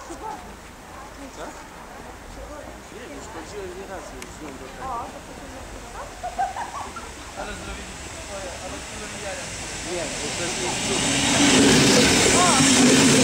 Tak? Nie, już chodziłem nie raz już z nią do tego. Ale zrobiliście swoje, ale z tymi jaja. Nie, bo to jest